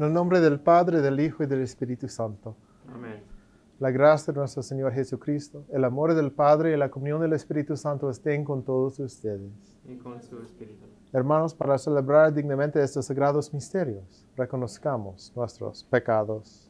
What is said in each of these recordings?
En el nombre del Padre, del Hijo y del Espíritu Santo. Amén. La gracia de nuestro Señor Jesucristo, el amor del Padre y la comunión del Espíritu Santo estén con todos ustedes. Y con su espíritu. Hermanos, para celebrar dignamente estos sagrados misterios, reconozcamos nuestros pecados.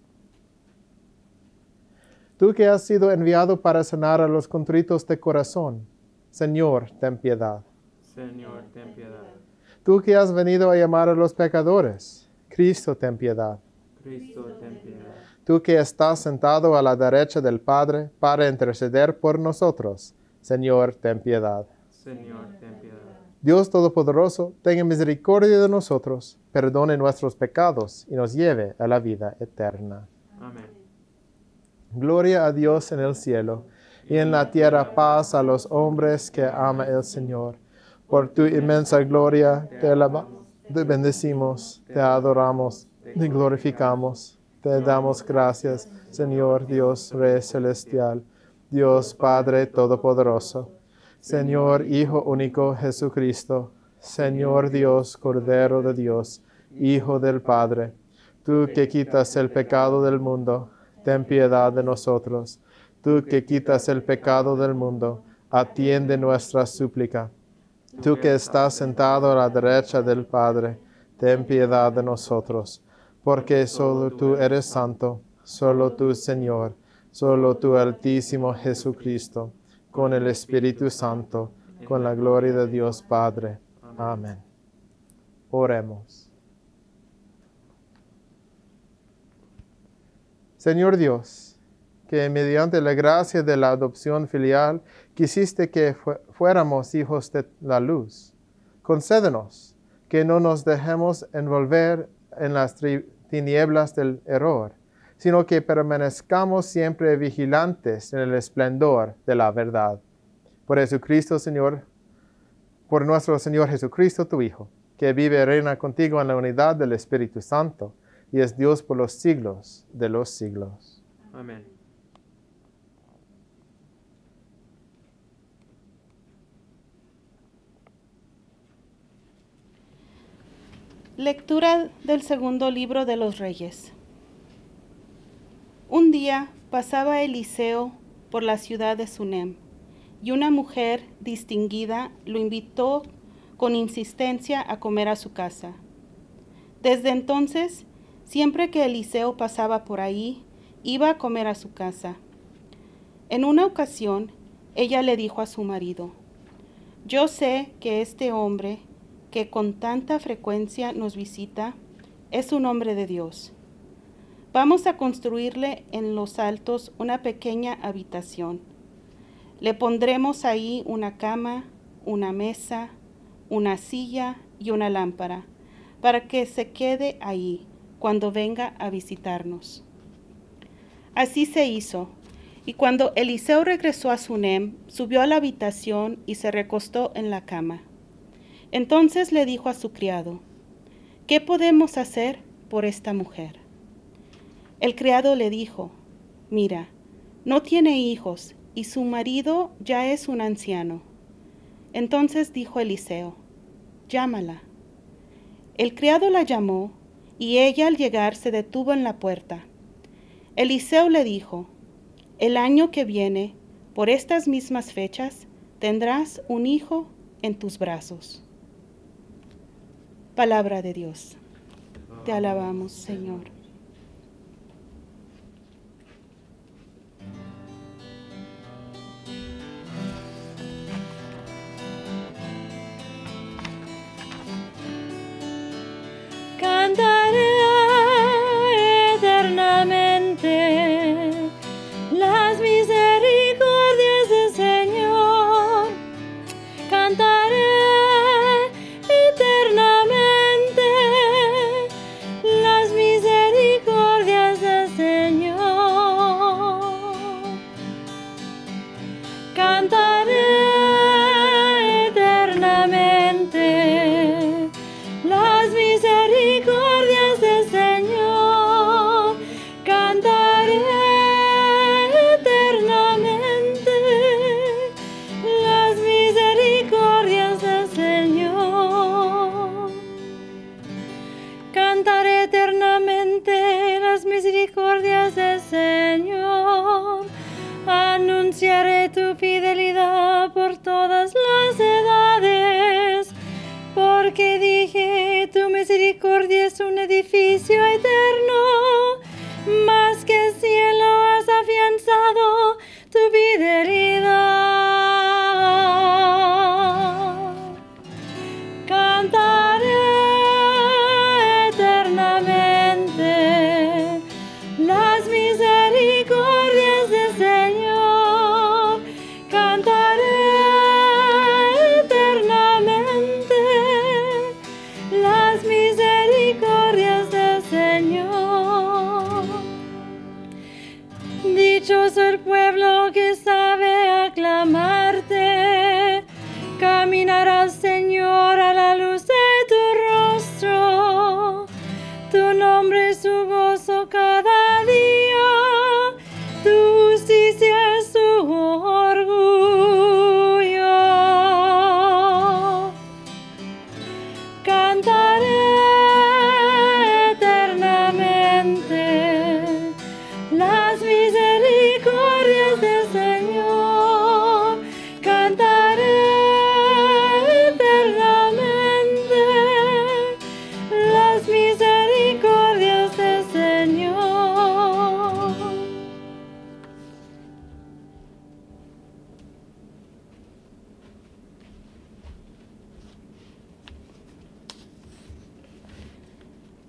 Tú que has sido enviado para sanar a los contritos de corazón, Señor, ten piedad. Señor, ten piedad. Tú que has venido a llamar a los pecadores, Cristo, ten piedad. Cristo, ten piedad. Tú que estás sentado a la derecha del Padre para interceder por nosotros, Señor, ten piedad. Señor, ten piedad. Dios Todopoderoso, tenga misericordia de nosotros, perdone nuestros pecados y nos lleve a la vida eterna. Amén. Gloria a Dios en el cielo, y en la tierra paz a los hombres que ama el Señor. Por tu inmensa gloria te alabamos, te bendecimos, te adoramos, te glorificamos. Te damos gracias, Señor Dios Rey Celestial, Dios Padre Todopoderoso, Señor Hijo único Jesucristo, Señor Dios Cordero de Dios, Hijo del Padre. Tú que quitas el pecado del mundo, ten piedad de nosotros. Tú que quitas el pecado del mundo, atiende nuestra súplica. Tú que estás sentado a la derecha del Padre, ten piedad de nosotros. Porque solo tú eres santo, solo tú, Señor, solo tú, Altísimo Jesucristo, con el Espíritu Santo, con la gloria de Dios Padre. Amén. Oremos. Señor Dios, que mediante la gracia de la adopción filial quisiste que fuéramos hijos de la luz, concédenos que no nos dejemos envolver en las tinieblas del error, sino que permanezcamos siempre vigilantes en el esplendor de la verdad. Por Jesucristo, Señor, por nuestro Señor Jesucristo, tu Hijo, que vive y reina contigo en la unidad del Espíritu Santo, y es Dios por los siglos de los siglos. Amén. Lectura del segundo libro de los Reyes. Un día pasaba Eliseo por la ciudad de Sunem, y una mujer distinguida lo invitó con insistencia a comer a su casa. Desde entonces, siempre que Eliseo pasaba por ahí, iba a comer a su casa. En una ocasión, ella le dijo a su marido: «Yo sé que este hombre que con tanta frecuencia nos visita, es un hombre de Dios. Vamos a construirle en los altos una pequeña habitación. Le pondremos ahí una cama, una mesa, una silla y una lámpara, para que se quede ahí cuando venga a visitarnos». Así se hizo, y cuando Eliseo regresó a Sunem, subió a la habitación y se recostó en la cama. Entonces le dijo a su criado: «¿Qué podemos hacer por esta mujer?». El criado le dijo: «Mira, no tiene hijos y su marido ya es un anciano». Entonces dijo Eliseo: «Llámala». El criado la llamó y ella al llegar se detuvo en la puerta. Eliseo le dijo: «El año que viene, por estas mismas fechas, tendrás un hijo en tus brazos». Palabra de Dios. Te alabamos, Señor. Cantaré eternamente las misericordias del Señor. Cantaré eternamente las misericordias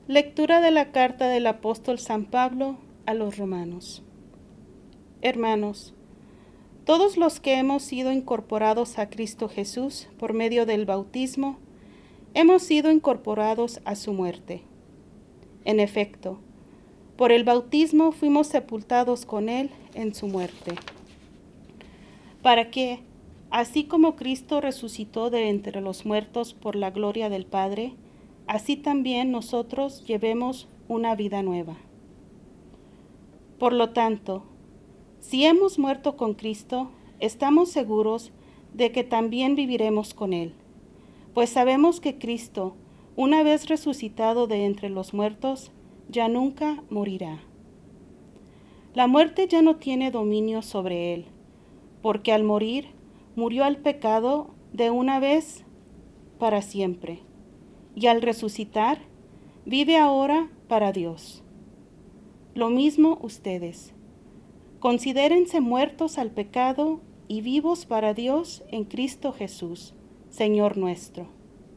Lectura de la carta del apóstol San Pablo a los romanos. Hermanos, todos los que hemos sido incorporados a Cristo Jesús por medio del bautismo, hemos sido incorporados a su muerte. En efecto, por el bautismo fuimos sepultados con Él en su muerte, para que, así como Cristo resucitó de entre los muertos por la gloria del Padre, así también nosotros llevemos una vida nueva. Por lo tanto, si hemos muerto con Cristo, estamos seguros de que también viviremos con Él, pues sabemos que Cristo, una vez resucitado de entre los muertos, ya nunca morirá. La muerte ya no tiene dominio sobre Él, porque al morir, murió al pecado de una vez para siempre, y al resucitar, vive ahora para Dios. Lo mismo ustedes. Considérense muertos al pecado y vivos para Dios en Cristo Jesús, Señor nuestro.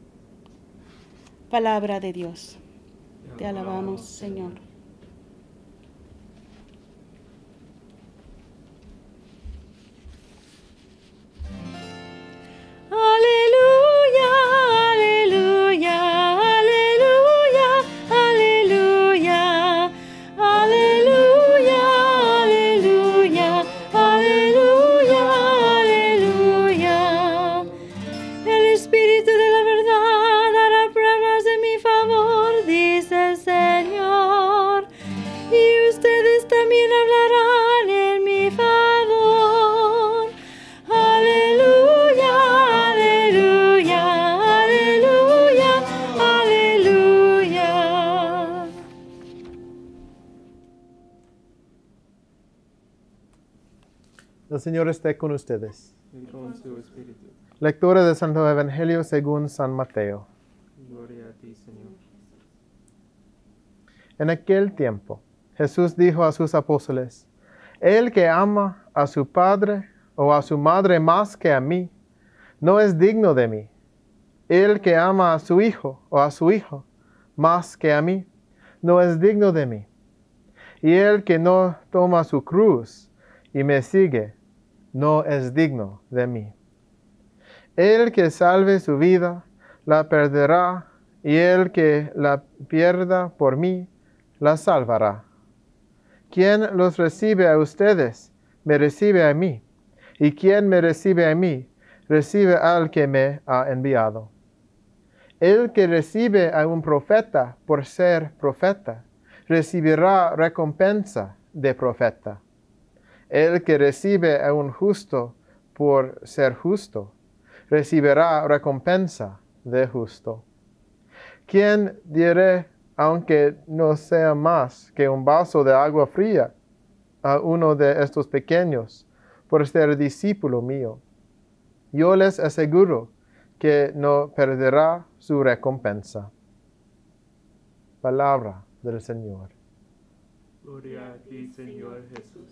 Palabra de Dios. Te alabamos, Señor. Aleluya, aleluya, aleluya, aleluya, aleluya, aleluya, aleluya, aleluya. El Espíritu de la verdad hará pruebas de mi favor, dice el Señor, y ustedes también hablarán en mi favor. Aleluya, aleluya, aleluya, aleluya. El Señor esté con ustedes. Y con su espíritu. Lectura del Santo Evangelio según San Mateo. Gloria a ti, Señor. En aquel tiempo, Jesús dijo a sus apóstoles: El que ama a su padre o a su madre más que a mí, no es digno de mí. El que ama a su hijo o a su hijo más que a mí, no es digno de mí. Y el que no toma su cruz y me sigue, no es digno de mí. El que salve su vida, la perderá, y el que la pierda por mí, la salvará. Quien los recibe a ustedes, me recibe a mí, y quien me recibe a mí, recibe al que me ha enviado. El que recibe a un profeta por ser profeta, recibirá recompensa de profeta. El que recibe a un justo por ser justo, recibirá recompensa de justo. ¿Quién diré, aunque no sea más que un vaso de agua fría, a uno de estos pequeños, por ser discípulo mío? Yo les aseguro que no perderá su recompensa. Palabra del Señor. Gloria a ti, Señor Jesús.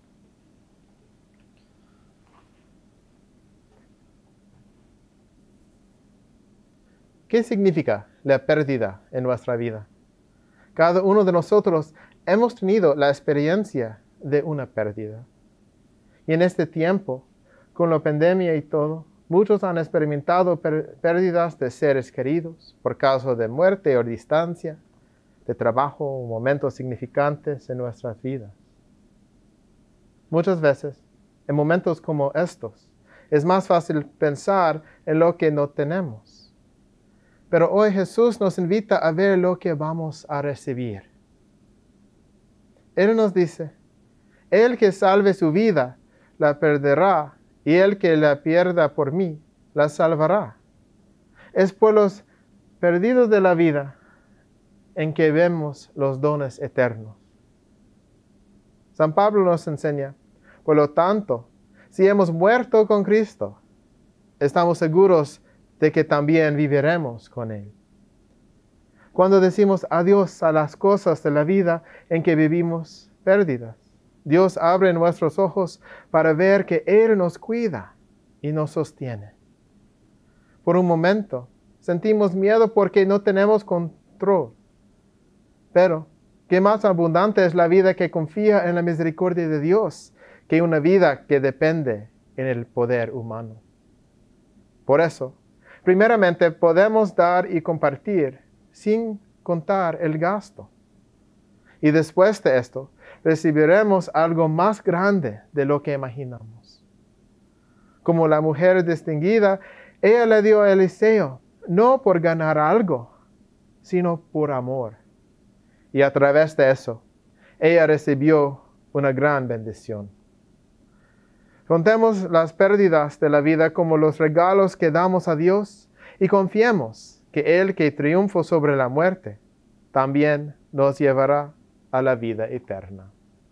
¿Qué significa la pérdida en nuestra vida? Cada uno de nosotros hemos tenido la experiencia de una pérdida. Y en este tiempo, con la pandemia y todo, muchos han experimentado pérdidas de seres queridos por causa de muerte o distancia, de trabajo o momentos significantes en nuestras vidas. Muchas veces, en momentos como estos, es más fácil pensar en lo que no tenemos. Pero hoy Jesús nos invita a ver lo que vamos a recibir. Él nos dice: el que salve su vida, la perderá, y el que la pierda por mí, la salvará. Es por los perdidos de la vida en que vemos los dones eternos. San Pablo nos enseña: por lo tanto, si hemos muerto con Cristo, estamos seguros de que también viviremos con Él. Cuando decimos adiós a las cosas de la vida en que vivimos pérdidas, Dios abre nuestros ojos para ver que Él nos cuida y nos sostiene. Por un momento, sentimos miedo porque no tenemos control. Pero, ¿qué más abundante es la vida que confía en la misericordia de Dios que una vida que depende en el poder humano? Por eso, primeramente podemos dar y compartir sin contar el gasto. Y después de esto, recibiremos algo más grande de lo que imaginamos. Como la mujer distinguida, ella le dio a Eliseo, no por ganar algo, sino por amor. Y a través de eso, ella recibió una gran bendición. Contemos las pérdidas de la vida como los regalos que damos a Dios y confiemos que Él que triunfó sobre la muerte, también nos llevará a la vida eterna.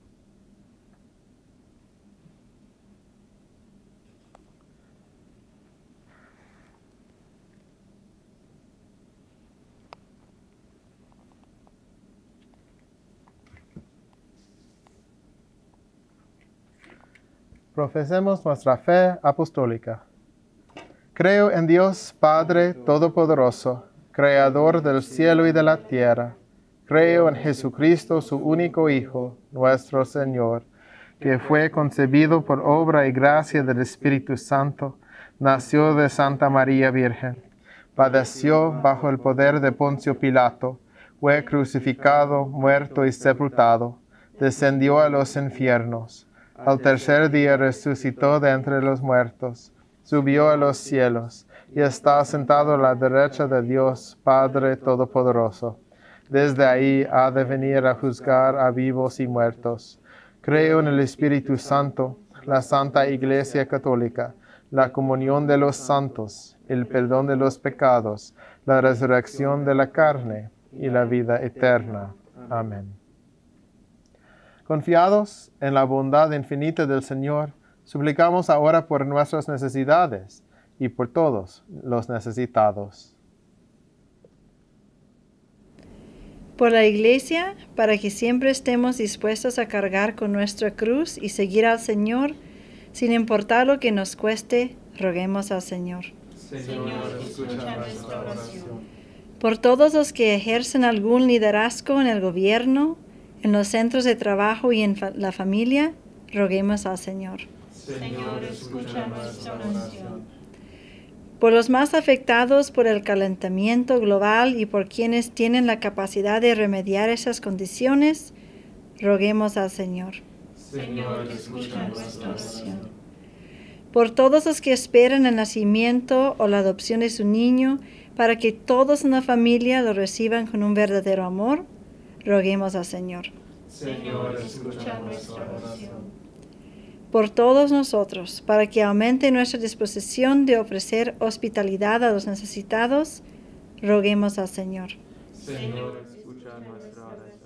Profesemos nuestra fe apostólica. Creo en Dios Padre Todopoderoso, Creador del cielo y de la tierra. Creo en Jesucristo, su único Hijo, nuestro Señor, que fue concebido por obra y gracia del Espíritu Santo, nació de Santa María Virgen, padeció bajo el poder de Poncio Pilato, fue crucificado, muerto y sepultado, descendió a los infiernos. Al tercer día resucitó de entre los muertos, subió a los cielos, y está sentado a la derecha de Dios Padre Todopoderoso. Desde ahí ha de venir a juzgar a vivos y muertos. Creo en el Espíritu Santo, la Santa Iglesia Católica, la comunión de los santos, el perdón de los pecados, la resurrección de la carne y la vida eterna. Amén. Confiados en la bondad infinita del Señor, suplicamos ahora por nuestras necesidades y por todos los necesitados. Por la Iglesia, para que siempre estemos dispuestos a cargar con nuestra cruz y seguir al Señor, sin importar lo que nos cueste, roguemos al Señor. Señor, escucha nuestra oración. Por todos los que ejercen algún liderazgo en el gobierno, en los centros de trabajo y en la familia, roguemos al Señor. Señor, escucha nuestra oración. Por los más afectados por el calentamiento global y por quienes tienen la capacidad de remediar esas condiciones, roguemos al Señor. Señor, escucha nuestra oración. Por todos los que esperan el nacimiento o la adopción de su niño, para que todos en la familia lo reciban con un verdadero amor, roguemos al Señor. Señor, escucha nuestra oración. Por todos nosotros, para que aumente nuestra disposición de ofrecer hospitalidad a los necesitados, roguemos al Señor. Señor, escucha nuestra oración.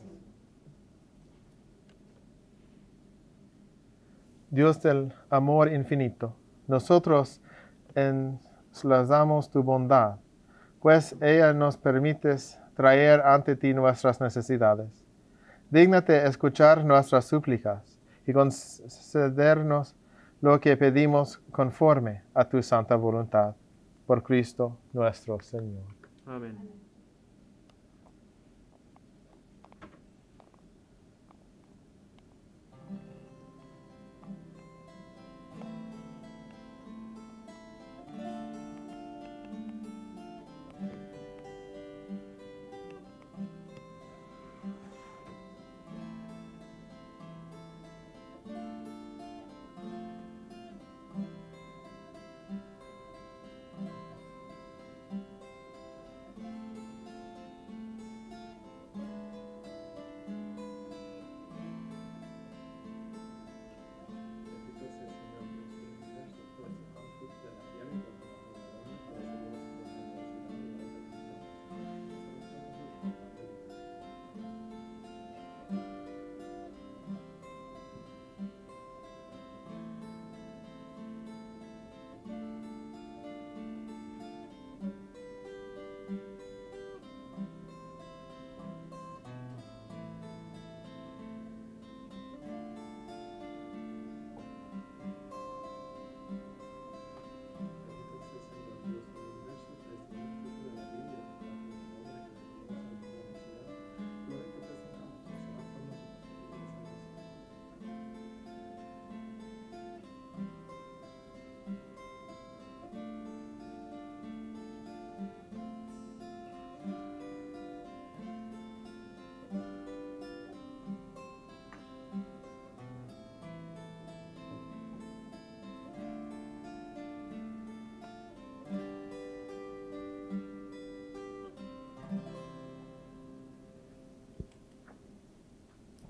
Dios del amor infinito, nosotros ensalzamos tu bondad, pues ella nos permite traer ante ti nuestras necesidades. Dígnate escuchar nuestras súplicas y concedernos lo que pedimos conforme a tu santa voluntad. Por Cristo nuestro Señor. Amén.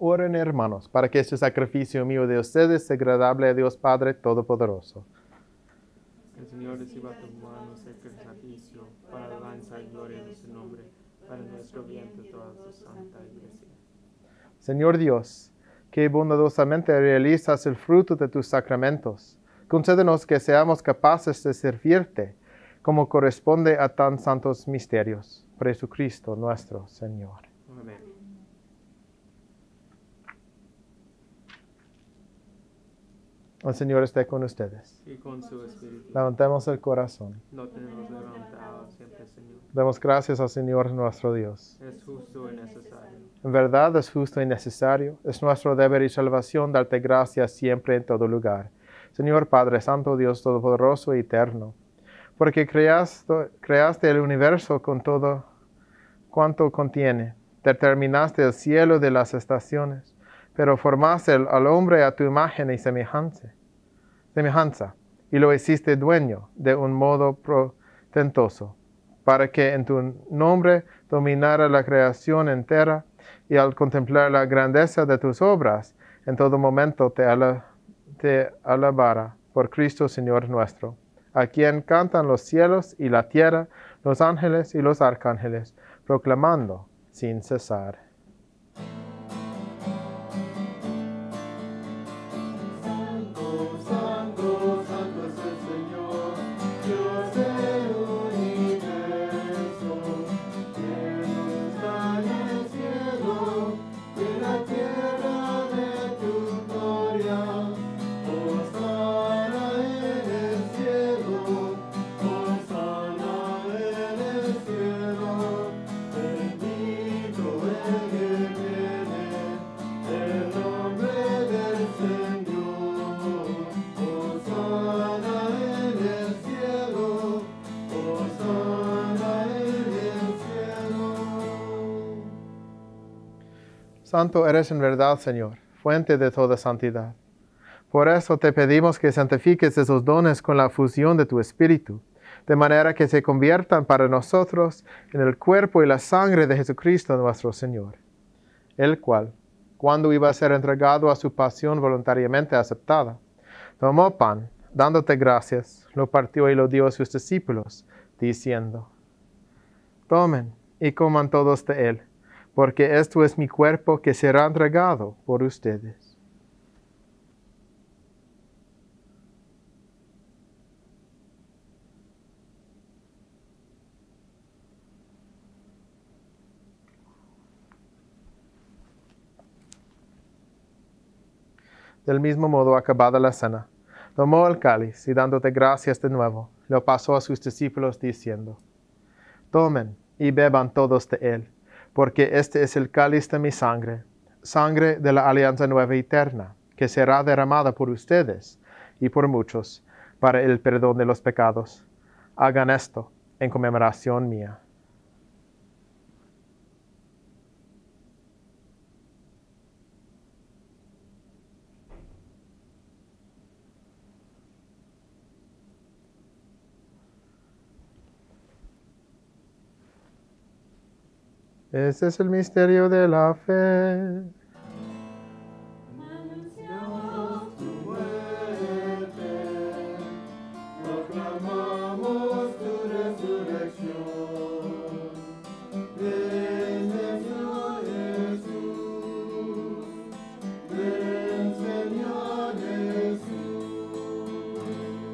Oren, hermanos, para que este sacrificio mío de ustedes sea agradable a Dios Padre Todopoderoso. El Señor reciba tus manos este sacrificio para alabanza y gloria de su nombre, para nuestro bien de toda su santa iglesia. Señor Dios, que bondadosamente realizas el fruto de tus sacramentos, concédenos que seamos capaces de servirte como corresponde a tan santos misterios. Por Jesucristo nuestro Señor. Amén. El Señor esté con ustedes. Y con su espíritu. Levantemos el corazón. No tenemos levantado siempre, Señor. Demos gracias al Señor nuestro Dios. Es justo y necesario. En verdad es justo y necesario. Es nuestro deber y salvación darte gracias siempre en todo lugar. Señor Padre Santo, Dios Todopoderoso y Eterno, porque creaste el universo con todo cuanto contiene. Determinaste el cielo de las estaciones, pero formaste al hombre a tu imagen y semejanza, y lo hiciste dueño de un modo portentoso, para que en tu nombre dominara la creación entera, y al contemplar la grandeza de tus obras, en todo momento te alabara por Cristo Señor nuestro, a quien cantan los cielos y la tierra, los ángeles y los arcángeles, proclamando sin cesar. Santo, santo, santo es el Señor, Dios del universo. Lleno está el cielo y la tierra de tu gloria. Hosana en el cielo, hosana en el cielo. Bendito el que viene, el nombre del Señor. Hosana en el cielo, hosana en el cielo. Santo eres en verdad, Señor, fuente de toda santidad. Por eso te pedimos que santifiques esos dones con la fusión de tu Espíritu, de manera que se conviertan para nosotros en el cuerpo y la sangre de Jesucristo nuestro Señor, el cual, cuando iba a ser entregado a su pasión voluntariamente aceptada, tomó pan, dándote gracias, lo partió y lo dio a sus discípulos, diciendo: Tomen y coman todos de él, porque esto es mi cuerpo que será entregado por ustedes. Del mismo modo, acabada la cena, tomó el cáliz y dándote gracias de nuevo, lo pasó a sus discípulos diciendo: Tomen y beban todos de él, porque este es el cáliz de mi sangre, sangre de la alianza nueva y eterna, que será derramada por ustedes y por muchos para el perdón de los pecados. Hagan esto en conmemoración mía. Este es el misterio de la fe. Anunciamos tu muerte, proclamamos tu resurrección. Ven, Señor Jesús, ven, Señor Jesús.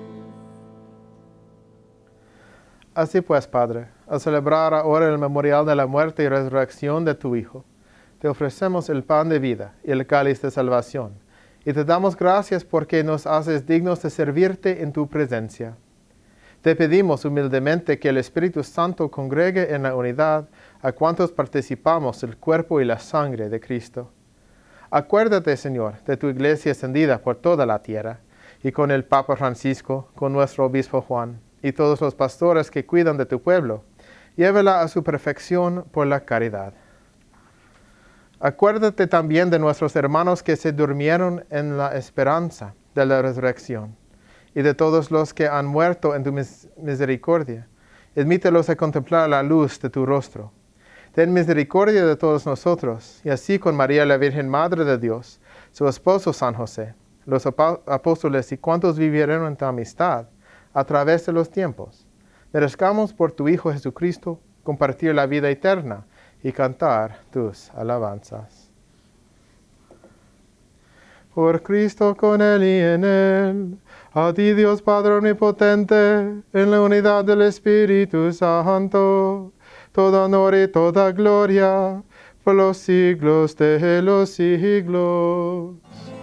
Así pues, Padre, al celebrar ahora el memorial de la muerte y resurrección de tu Hijo, te ofrecemos el pan de vida y el cáliz de salvación, y te damos gracias porque nos haces dignos de servirte en tu presencia. Te pedimos humildemente que el Espíritu Santo congregue en la unidad a cuantos participamos del cuerpo y la sangre de Cristo. Acuérdate, Señor, de tu iglesia extendida por toda la tierra, y con el Papa Francisco, con nuestro obispo Juan, y todos los pastores que cuidan de tu pueblo, llévala a su perfección por la caridad. Acuérdate también de nuestros hermanos que se durmieron en la esperanza de la resurrección, y de todos los que han muerto en tu misericordia. Admítelos a contemplar la luz de tu rostro. Ten misericordia de todos nosotros, y así con María la Virgen Madre de Dios, su esposo San José, los apóstoles y cuantos vivieron en tu amistad a través de los tiempos, merezcamos por tu Hijo Jesucristo compartir la vida eterna y cantar tus alabanzas. Por Cristo, con Él y en Él, a ti Dios Padre Omnipotente, en la unidad del Espíritu Santo, todo honor y toda gloria, por los siglos de los siglos.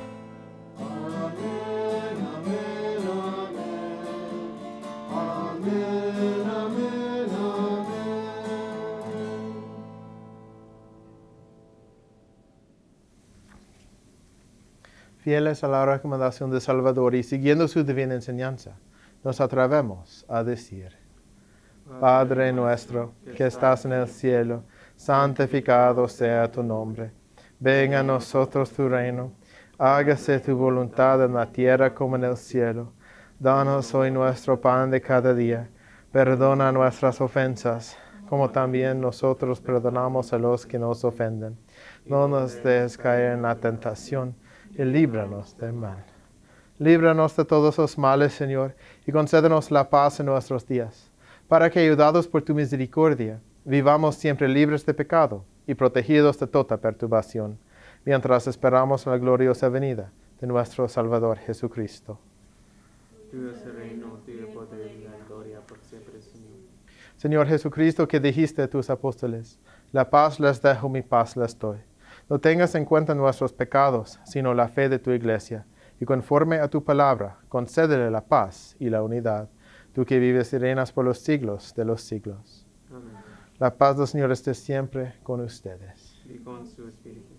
Fieles a la recomendación de Salvador y siguiendo su divina enseñanza, nos atrevemos a decir: Padre nuestro, que estás en el cielo, santificado sea tu nombre. Venga a nosotros tu reino. Hágase tu voluntad en la tierra como en el cielo. Danos hoy nuestro pan de cada día. Perdona nuestras ofensas, como también nosotros perdonamos a los que nos ofenden. No nos dejes caer en la tentación, y líbranos del mal. Líbranos de todos los males, Señor, y concédenos la paz en nuestros días, para que, ayudados por tu misericordia, vivamos siempre libres de pecado y protegidos de toda perturbación, mientras esperamos la gloriosa venida de nuestro Salvador Jesucristo. Tuyo es el reino, tuyo el poder y la gloria por siempre, Señor. Señor Jesucristo, que dijiste a tus apóstoles: la paz les dejo, mi paz les doy. No tengas en cuenta nuestros pecados, sino la fe de tu iglesia, y conforme a tu palabra, concédele la paz y la unidad, tú que vives y reinas por los siglos de los siglos. Amén. La paz del Señor esté siempre con ustedes. Y con su espíritu.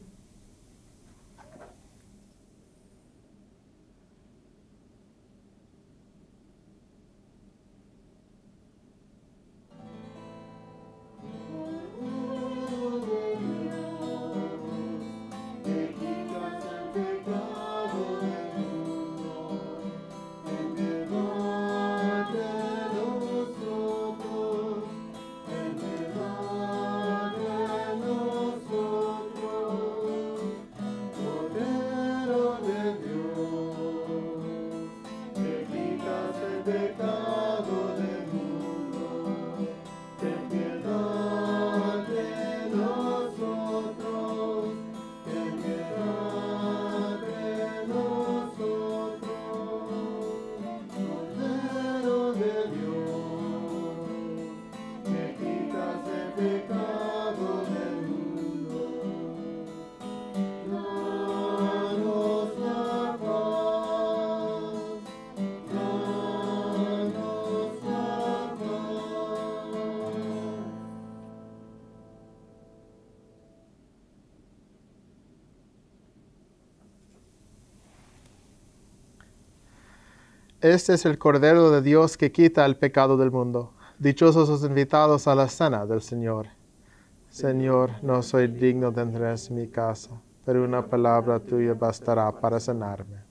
Este es el Cordero de Dios que quita el pecado del mundo. Dichosos los invitados a la cena del Señor. Señor, no soy digno de entrar en mi casa, pero una palabra tuya bastará para sanarme.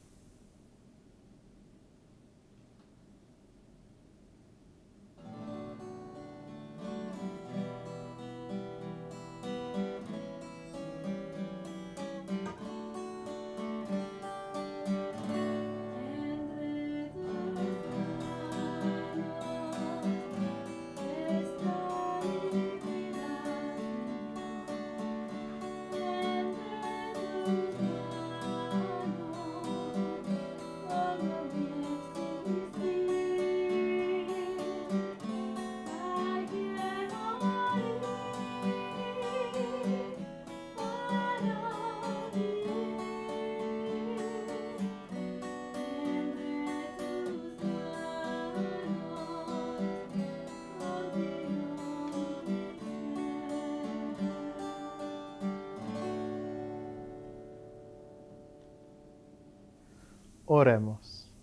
Oremos.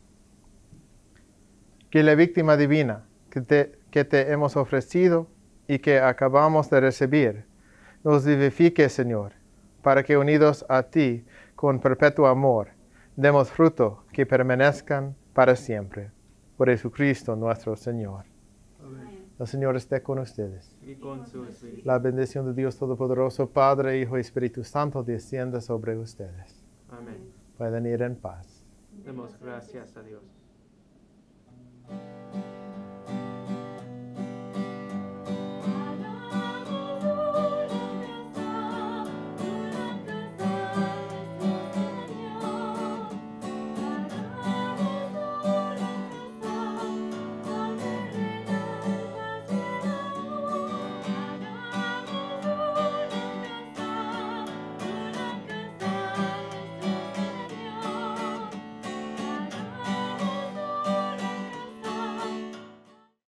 Que la víctima divina que te hemos ofrecido y que acabamos de recibir, nos vivifique, Señor, para que unidos a ti con perpetuo amor, demos fruto que permanezcan para siempre. Por Jesucristo nuestro Señor. Amén. El Señor esté con ustedes. y con su espíritu. La bendición de Dios Todopoderoso, Padre, Hijo y Espíritu Santo, descienda sobre ustedes. Amén. Pueden ir en paz. Demos gracias a Dios.